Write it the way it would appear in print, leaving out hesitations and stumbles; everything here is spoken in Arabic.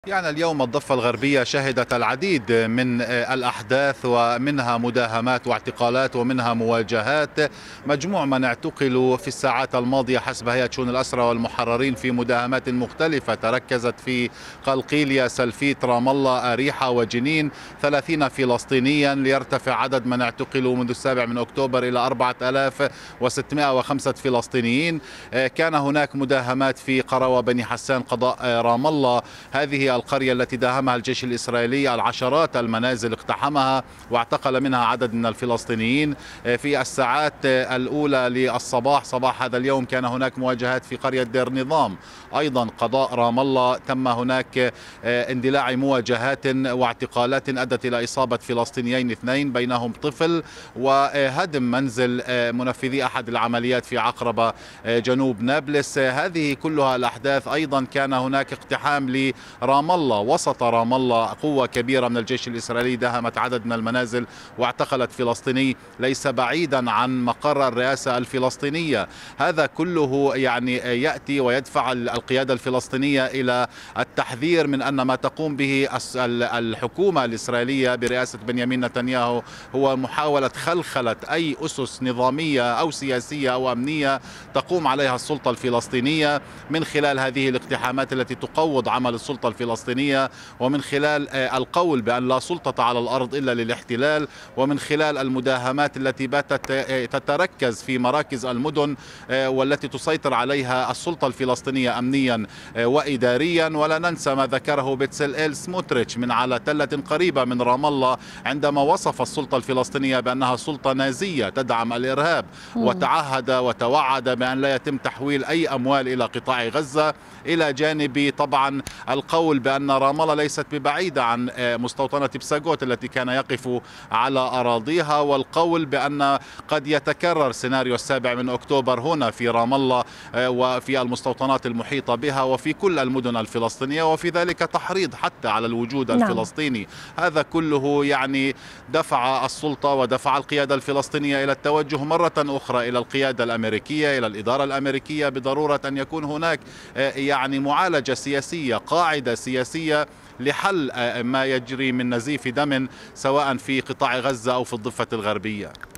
يعني اليوم الضفة الغربية شهدت العديد من الأحداث، ومنها مداهمات واعتقالات ومنها مواجهات. مجموع من اعتقلوا في الساعات الماضية حسب هيئة شؤون الأسرى والمحررين في مداهمات مختلفة تركزت في قلقيلية، سلفيت، رام الله، أريحة وجنين. 30 فلسطينيا، ليرتفع عدد من اعتقلوا منذ 7 من أكتوبر إلى 4605 فلسطينيين. كان هناك مداهمات في قروة بني حسان قضاء رام الله، هذه القرية التي داهمها الجيش الإسرائيلي. العشرات المنازل اقتحمها واعتقل منها عدد من الفلسطينيين. في الساعات الأولى للصباح، صباح هذا اليوم، كان هناك مواجهات في قرية دير نظام، أيضا قضاء رام الله. تم هناك اندلاع مواجهات واعتقالات أدت إلى إصابة فلسطينيين 2 بينهم طفل، وهدم منزل منفذي أحد العمليات في عقربة جنوب نابلس. هذه كلها الأحداث. أيضا كان هناك اقتحام لرام الله، وسط رام الله قوة كبيرة من الجيش الإسرائيلي داهمت عدد من المنازل واعتقلت فلسطيني ليس بعيدا عن مقر الرئاسة الفلسطينية. هذا كله يعني يأتي ويدفع القيادة الفلسطينية إلى التحذير من أن ما تقوم به الحكومة الإسرائيلية برئاسة بنيامين نتنياهو هو محاولة خلخلة أي أسس نظامية أو سياسية أو أمنية تقوم عليها السلطة الفلسطينية، من خلال هذه الاقتحامات التي تقوض عمل السلطة الفلسطينية، ومن خلال القول بأن لا سلطة على الأرض إلا للاحتلال، ومن خلال المداهمات التي باتت تتركز في مراكز المدن والتي تسيطر عليها السلطة الفلسطينية أمنيا وإداريا. ولا ننسى ما ذكره بتسليل سموتريتش من على تلة قريبة من رام الله عندما وصف السلطة الفلسطينية بأنها سلطة نازية تدعم الإرهاب، وتعهد وتوعد بأن لا يتم تحويل أي أموال إلى قطاع غزة، إلى جانب طبعا القول بأن رام الله ليست ببعيدة عن مستوطنة بساغوت التي كان يقف على أراضيها، والقول بأن قد يتكرر سيناريو 7 من أكتوبر هنا في رام الله وفي المستوطنات المحيطة بها وفي كل المدن الفلسطينية، وفي ذلك تحريض حتى على الوجود الفلسطيني. هذا كله يعني دفع السلطة ودفع القيادة الفلسطينية إلى التوجه مرة أخرى إلى القيادة الأمريكية، إلى الإدارة الأمريكية، بضرورة أن يكون هناك يعني معالجة سياسية، قاعدة سياسية لحل ما يجري من نزيف دم سواء في قطاع غزة أو في الضفة الغربية.